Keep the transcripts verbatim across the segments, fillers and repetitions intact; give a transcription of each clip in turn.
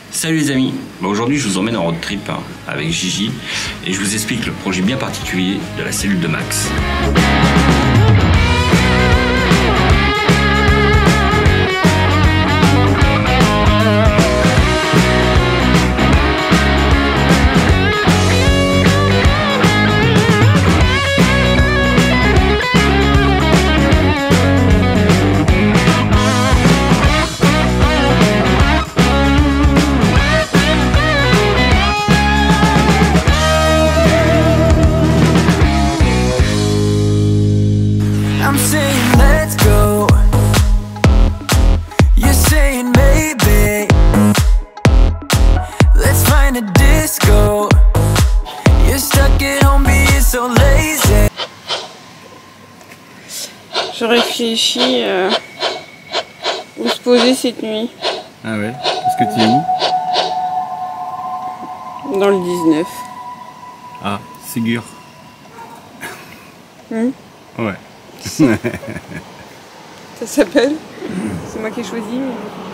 Salut les amis, bah aujourd'hui je vous emmène en road trip hein, avec Gigi et je vous explique le projet bien particulier de la cellule de Max. I'm saying let's go. You're saying maybe. Let's find a disco. You're stuck at home being so lazy. Je réfléchis euh, où se poser cette nuit. Ah ouais? Est-ce que tu es où? Dans le dix-neuf. Ah, Ségur. Hmm? Ouais. Ça s'appelle? C'est moi qui ai choisi. Mais...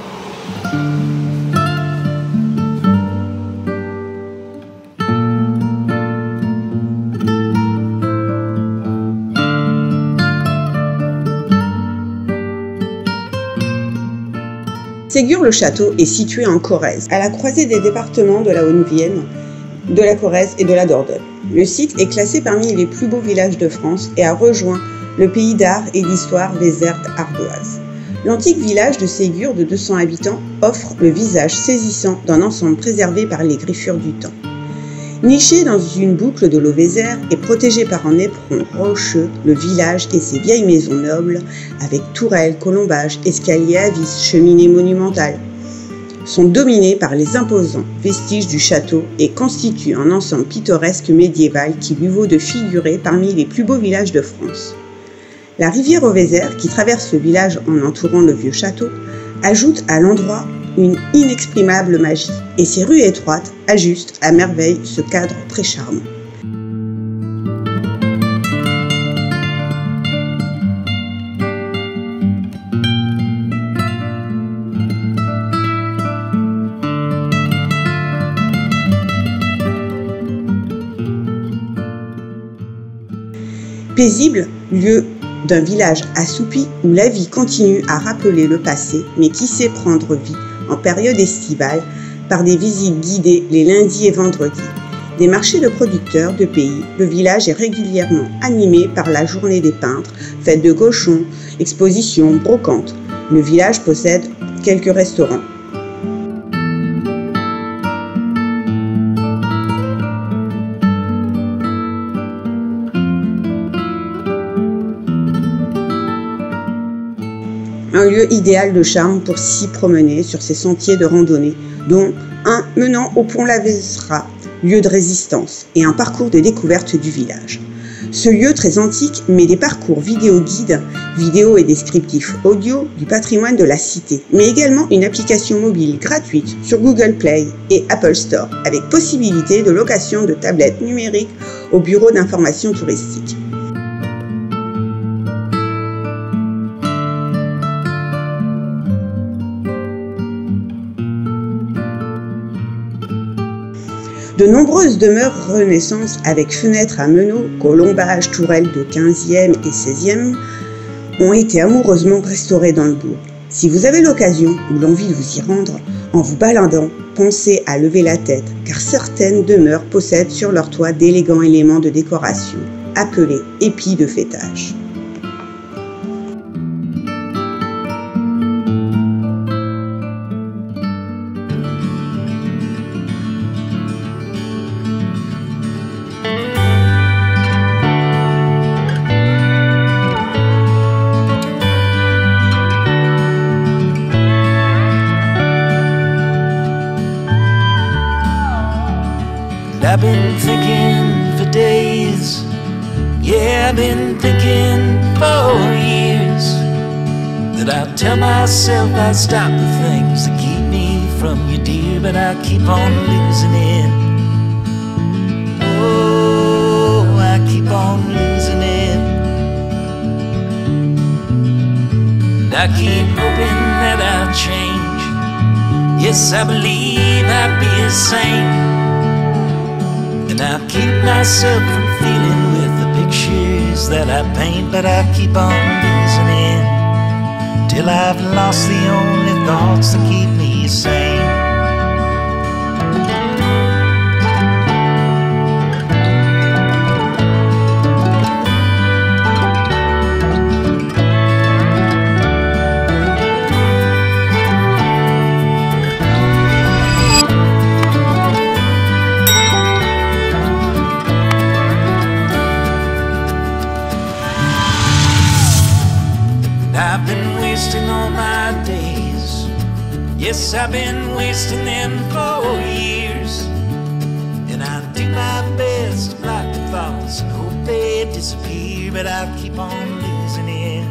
Ségur-le-Château est situé en Corrèze, à la croisée des départements de la Haute-Vienne, de la Corrèze et de la Dordogne. Le site est classé parmi les plus beaux villages de France et a rejoint le pays d'art et d'histoire Vézères ardoise. L'antique village de Ségur de deux cents habitants offre le visage saisissant d'un ensemble préservé par les griffures du temps. Niché dans une boucle de l'eau Vézère et protégé par un éperon rocheux, le village et ses vieilles maisons nobles, avec tourelles, colombages, escaliers à vis, cheminées monumentales, sont dominés par les imposants vestiges du château et constituent un ensemble pittoresque médiéval qui lui vaut de figurer parmi les plus beaux villages de France. La rivière aux Vézères, qui traverse le village en entourant le vieux château, ajoute à l'endroit une inexprimable magie, et ses rues étroites ajustent à merveille ce cadre très charmant. Paisible, lieu d'un village assoupi où la vie continue à rappeler le passé, mais qui sait prendre vie en période estivale par des visites guidées les lundis et vendredis. Des marchés de producteurs de pays, le village est régulièrement animé par la journée des peintres, fête de cochons, expositions, brocantes. Le village possède quelques restaurants. Un lieu idéal de charme pour s'y promener sur ces sentiers de randonnée, dont un menant au pont La Vézra, lieu de résistance, et un parcours de découverte du village. Ce lieu très antique met des parcours vidéo-guides, vidéo et descriptifs audio du patrimoine de la cité, mais également une application mobile gratuite sur Google Play et Apple Store, avec possibilité de location de tablettes numériques au bureau d'information touristique. De nombreuses demeures Renaissance avec fenêtres à meneaux, colombages, tourelles de quinzième et seizième ont été amoureusement restaurées dans le bourg. Si vous avez l'occasion ou l'envie de vous y rendre, en vous baladant, pensez à lever la tête, car certaines demeures possèdent sur leur toit d'élégants éléments de décoration, appelés épis de fêtage. I've been thinking for days, yeah, I've been thinking for years, that I'll tell myself I'll stop the things that keep me from you, dear, but I keep on losing it. Oh, I keep on losing it. And I keep hoping that I'll change. Yes, I believe not be a saint. And I'll keep myself from feeling with the pictures that I paint, but I keep on losing in till I've lost the only thoughts that keep me sane. I've been wasting all my days. Yes, I've been wasting them for years. And I do my best to block the thoughts and hope they disappear, but I keep on losing it.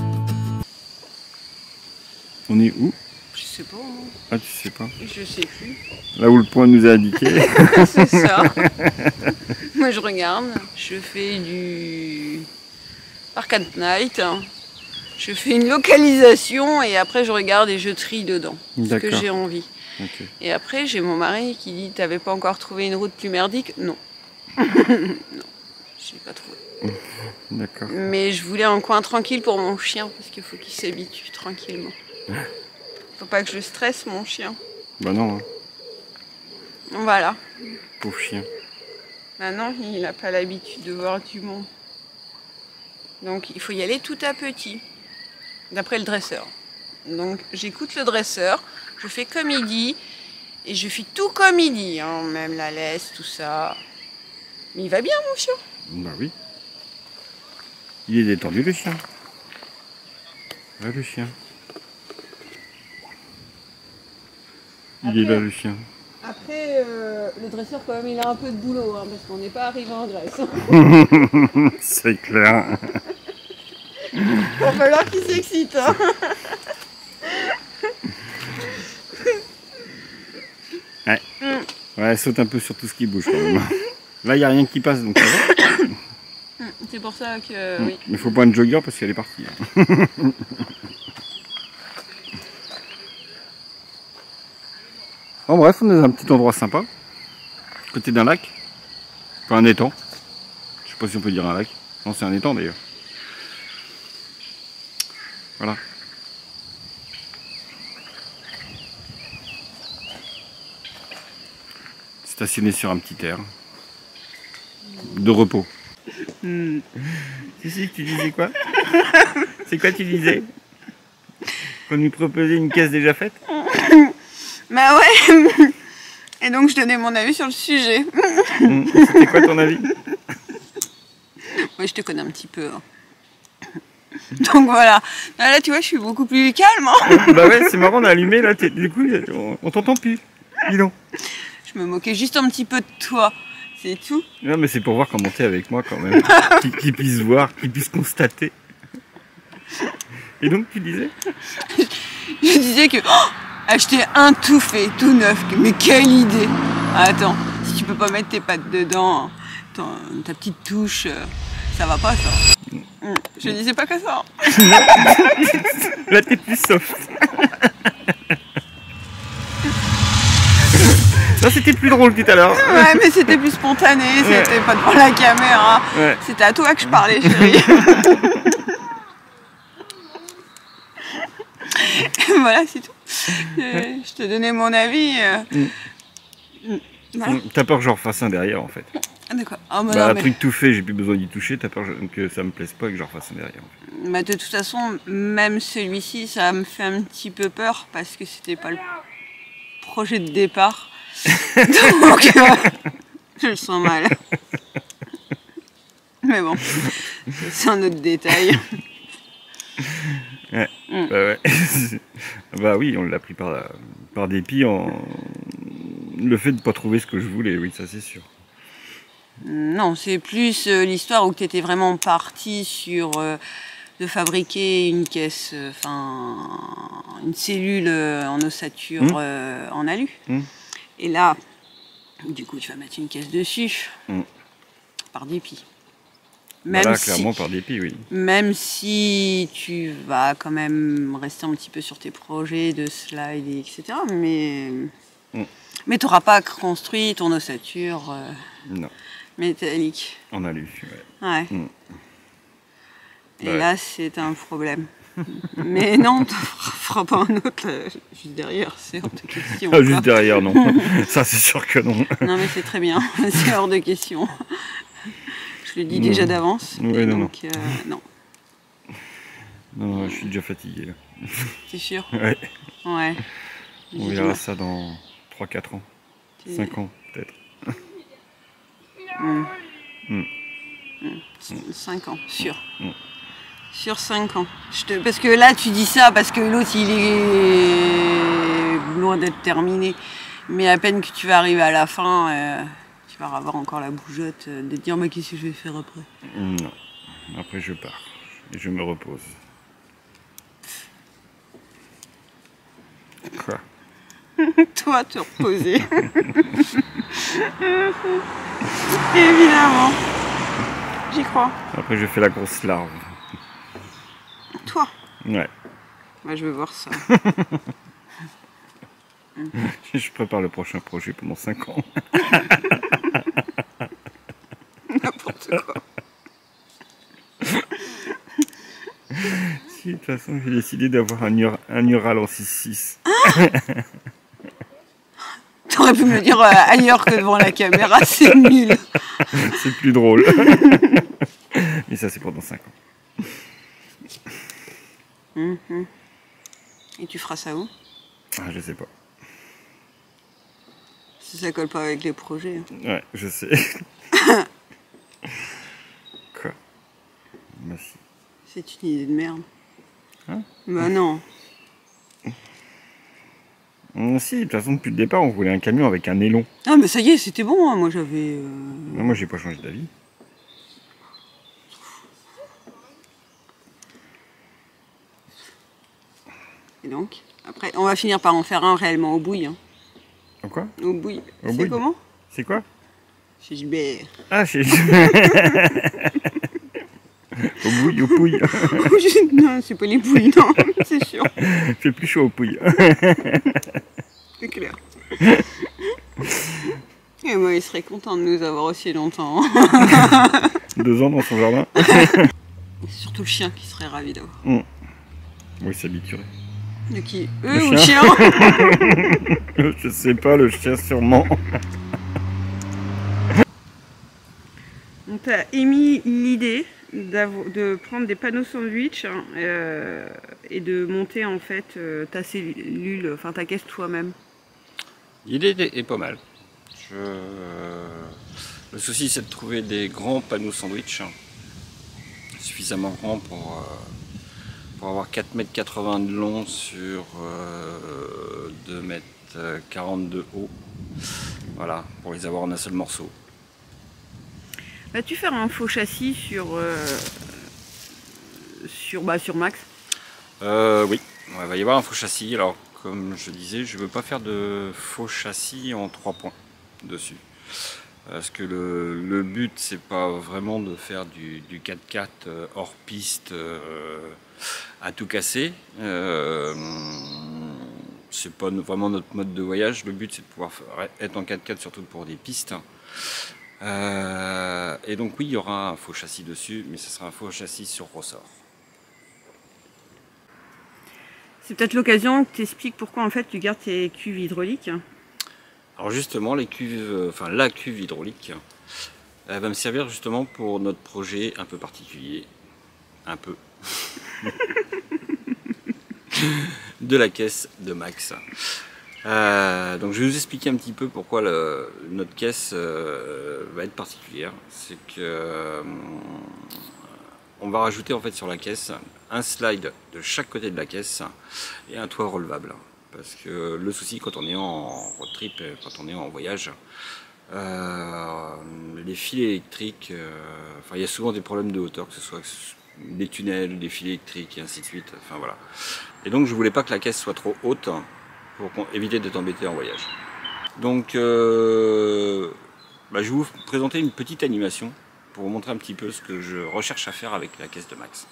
On est où? Je sais pas. Hein. Ah, tu sais pas. Je sais plus. Là où le point nous a indiqué. C'est ça. Moi je regarde, je fais du Park at Night. Je fais une localisation et après je regarde et je trie dedans ce que j'ai envie. Okay. Et après j'ai mon mari qui dit t'avais pas encore trouvé une route plus merdique? Non. Non, j'ai pas trouvé. D'accord. Mais je voulais un coin tranquille pour mon chien parce qu'il faut qu'il s'habitue tranquillement. Faut pas que je stresse mon chien. Bah non. Hein. Voilà. Pauvre chien. Maintenant il n'a pas l'habitude de voir du monde. Donc il faut y aller tout à petit. D'après le dresseur. Donc j'écoute le dresseur, je fais comme il dit, et je fais tout comme il dit, hein, même la laisse, tout ça. Mais il va bien mon chien. Bah oui. Il est détendu le chien. Ouais le chien. Il Après, est là le chien. Après euh, le dresseur quand même il a un peu de boulot, hein, parce qu'on n'est pas arrivé en Grèce. Hein. C'est clair. Il va falloir qu'il s'excite. Hein. Ouais. Ouais, saute un peu sur tout ce qui bouge quand même. Là, il n'y a rien qui passe, donc ça va. C'est pour ça que oui. Mais faut pas un jogger parce qu'elle est partie. En bref, on est dans un petit endroit sympa. Côté d'un lac. Enfin, un étang. Je sais pas si on peut dire un lac. Non, c'est un étang d'ailleurs. Voilà. Stationné sur un petit air. De repos. Hmm. Tu sais, tu disais quoi? C'est quoi tu disais? Qu'on lui proposait une caisse déjà faite? Bah ouais. Et donc je donnais mon avis sur le sujet. Mmh. C'était quoi ton avis? Ouais, je te connais un petit peu. Hein. Donc voilà. Là, tu vois, je suis beaucoup plus calme. Hein. Bah ouais, c'est marrant, on a allumé là, du coup, on, on t'entend plus. Dis donc. Je me moquais juste un petit peu de toi. C'est tout. Non, mais c'est pour voir comment t'es avec moi quand même. Qu'ils qu puissent voir, qu'ils puissent constater. Et donc, tu disais? Je disais que oh, acheter un tout fait, tout neuf, mais quelle idée! Attends, si tu peux pas mettre tes pattes dedans, ton, ta petite touche, ça va pas ça. Je disais pas que ça. Là, t'es plus soft. Ça, c'était plus drôle tout à l'heure. Ouais, mais c'était plus spontané, ouais. C'était pas devant la caméra. Ouais. C'était à toi que je parlais, chérie. Voilà, c'est tout. Je, je te donnais mon avis. Euh... Mm. Voilà. T'as peur que j'en refasse un derrière, en fait. Ah, d'accord. Oh, bah bah, non, un mais... truc tout fait, j'ai plus besoin d'y toucher. T'as peur que ça me plaise pas et que j'en refasse un derrière. En fait. Bah, de toute façon, même celui-ci, ça me fait un petit peu peur parce que c'était pas le projet de départ. Donc, euh, je le sens mal. Mais bon, c'est un autre détail. Ouais. Mm. Bah, ouais. Bah oui, on l'a pris par, par dépit en le fait de ne pas trouver ce que je voulais, oui, ça c'est sûr. Non, c'est plus euh, l'histoire où tu étais vraiment parti sur euh, de fabriquer une caisse, enfin euh, une cellule euh, en ossature mmh. euh, en alu. Mmh. Et là, du coup, tu vas mettre une caisse dessus, mmh. par dépit. Même voilà, si, clairement par dépit, oui. Même si tu vas quand même rester un petit peu sur tes projets de slide, et cetera. Mais Mm. Mais tu n'auras pas construit ton ossature euh, Non, métallique. en alu. Ouais. Ouais. Mm. Et Ouais. là, c'est un problème. Mais non, tu ne feras pas un autre là, juste derrière, c'est hors de question. Ah, juste quoi. derrière, non. Ça, c'est sûr que non. Non, mais c'est très bien, c'est hors de question. Je le dis déjà Non. d'avance. Ouais, et non, donc, euh, non, Non, non, je suis déjà fatigué, là. c'est sûr. Ouais. Ouais. On J'ai- verra ça dans trois quatre ans. j'ai- cinq ans, peut-être. Hmm. Hmm. cinq ans, sûr. Mm. Sur cinq ans. Je te... Parce que là, tu dis ça parce que l'autre, il est loin d'être terminé. Mais à peine que tu vas arriver à la fin, euh, tu vas avoir encore la bougeotte euh, de te dire mais qu'est-ce que je vais faire après. Non. Après, je pars. Et je me repose. Quoi? Toi, te reposer. Évidemment. J'y crois. Après, je fais la grosse larve. Toi. Ouais. Moi, je veux voir ça. Je prépare le prochain projet pendant cinq ans. N'importe quoi. Si, de toute façon, j'ai décidé d'avoir un, ur- un Ural en six six. T'aurais pu me le dire euh, ailleurs que devant la caméra, c'est nul. C'est plus drôle. Mais ça, c'est pendant cinq ans. Mhm. Et tu feras ça où? Ah, je sais pas. Si ça colle pas avec les projets. Ouais, je sais. Quoi? Bah si. C'est une idée de merde. Hein? Bah non. Hum, si, de toute façon, depuis le départ, on voulait un camion avec un nylon. Ah mais ça y est, c'était bon, hein. Moi j'avais... euh, Mais moi, j'ai pas changé d'avis. Et donc, après, on va finir par en faire un réellement au bouille. Hein. En quoi? Au bouille. Au C'est bouille. comment? C'est quoi? Chez Gilbert. Ah, chez... Au bouille, au pouille. Non, c'est pas les bouilles, non, c'est sûr. Il fait plus chaud au pouille. C'est clair. Et moi, il serait content de nous avoir aussi longtemps. Deux ans dans son jardin. C'est surtout le chien qui serait ravi d'avoir. Oui, s'habituerait. De qui? Le Eux ou le chien. chien? Je sais pas, le chien sûrement. On t'a émis l'idée de prendre des panneaux sandwich hein, euh, et de monter en fait euh, ta cellule, enfin ta caisse toi-même. L'idée est pas mal. Je... Le souci, c'est de trouver des grands panneaux sandwich, hein, suffisamment grands pour, euh, pour avoir quatre mètres quatre-vingts de long sur euh, deux mètres quarante de haut. Voilà, pour les avoir en un seul morceau. Vas-tu faire un faux châssis sur, euh, sur, bah, sur Max? Euh, oui, il va y avoir un faux châssis. Alors, comme je disais, je ne veux pas faire de faux châssis en trois points dessus. Parce que le, le but, c'est pas vraiment de faire du, du quatre-quatre hors piste euh, à tout casser. Euh, c'est pas vraiment notre mode de voyage. Le but, c'est de pouvoir être en quatre-quatre, surtout pour des pistes. Euh, et donc oui, il y aura un faux châssis dessus, mais ce sera un faux châssis sur ressort. C'est peut-être l'occasion que tu expliques pourquoi en fait tu gardes tes cuves hydrauliques. Alors justement, les cuves, enfin la cuve hydraulique, elle va me servir justement pour notre projet un peu particulier, un peu, de la caisse de Max. Euh, donc je vais vous expliquer un petit peu pourquoi le, notre caisse euh, va être particulière. C'est que euh, on va rajouter en fait sur la caisse un slide de chaque côté de la caisse et un toit relevable. Parce que le souci quand on est en road trip, quand on est en voyage, euh, les fils électriques, euh, enfin il y a souvent des problèmes de hauteur, que ce soit des tunnels, des fils électriques et ainsi de suite. Enfin voilà. Et donc je voulais pas que la caisse soit trop haute, pour éviter d'être embêté en voyage. Donc euh, bah, je vais vous présenter une petite animation pour vous montrer un petit peu ce que je recherche à faire avec la caisse de Max.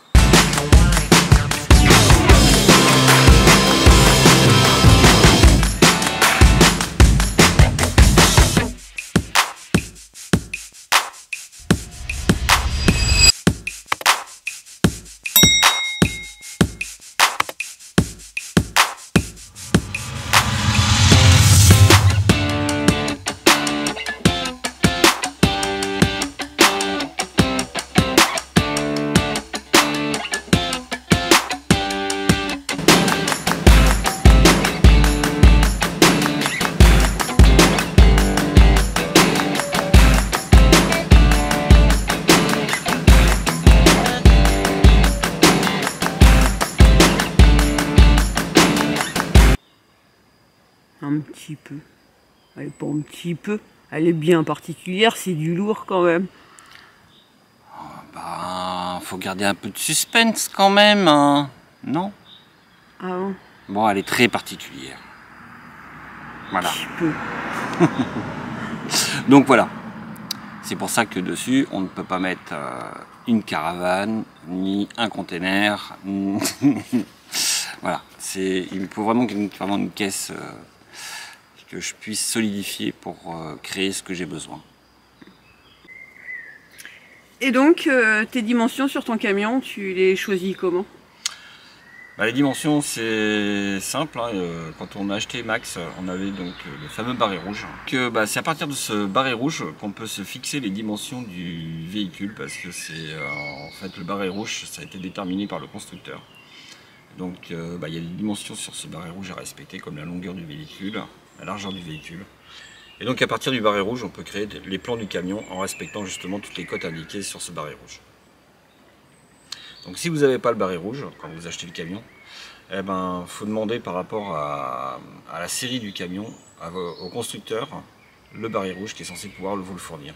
petit peu. Elle est pas un petit peu. Elle est bien particulière, c'est du lourd quand même. Oh, bah, faut garder un peu de suspense quand même, hein. Non? Ah bon? Bon, elle est très particulière. Voilà. Un petit peu. Donc voilà. C'est pour ça que dessus, on ne peut pas mettre euh, une caravane, ni un container. Ni... voilà. C'est, il me faut vraiment une, vraiment une caisse euh, que je puisse solidifier pour euh, créer ce que j'ai besoin. Et donc, euh, tes dimensions sur ton camion, tu les choisis comment? Bah, les dimensions, c'est simple, hein. euh, quand on a acheté Max, on avait donc euh, le fameux barré rouge. Que, bah, c'est à partir de ce barré rouge qu'on peut se fixer les dimensions du véhicule, parce que c'est euh, en fait le barré rouge, ça a été déterminé par le constructeur. Donc euh, bah, il y a des dimensions sur ce barré rouge à respecter, comme la longueur du véhicule, la largeur du véhicule. Et donc à partir du barré rouge, on peut créer les plans du camion en respectant justement toutes les cotes indiquées sur ce barré rouge. Donc si vous n'avez pas le barré rouge, quand vous achetez le camion, eh ben, faut demander par rapport à, à la série du camion, à, au constructeur, le barré rouge qui est censé pouvoir vous le fournir.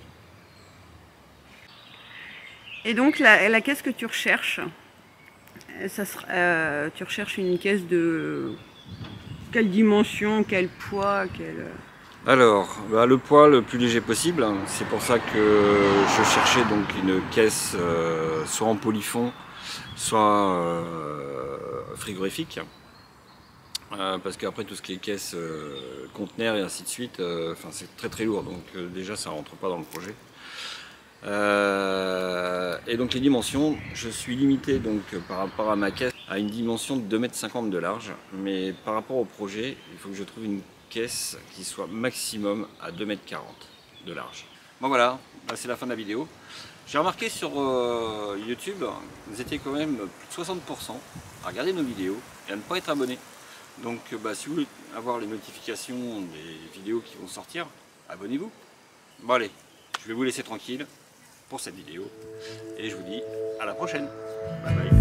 Et donc la, la caisse que tu recherches, ça sera, euh, tu recherches une caisse de quelle dimension, quel poids, quel... Alors, bah, le poids le plus léger possible, c'est pour ça que je cherchais donc une caisse euh, soit en polyfond, soit euh, frigorifique, euh, parce qu'après tout ce qui est caisse, euh, conteneur et ainsi de suite, euh, c'est très très lourd, donc euh, déjà ça rentre pas dans le projet. Euh, et donc les dimensions, je suis limité donc par rapport à ma caisse à une dimension de deux mètres cinquante de large, mais par rapport au projet, il faut que je trouve une caisse qui soit maximum à deux mètres quarante de large. Bon voilà, là c'est la fin de la vidéo. J'ai remarqué sur euh, YouTube, vous étiez quand même plus de soixante pour cent à regarder nos vidéos et à ne pas être abonné. Donc bah, si vous voulez avoir les notifications des vidéos qui vont sortir, abonnez-vous. Bon allez, je vais vous laisser tranquille pour cette vidéo et je vous dis à la prochaine. Bye bye.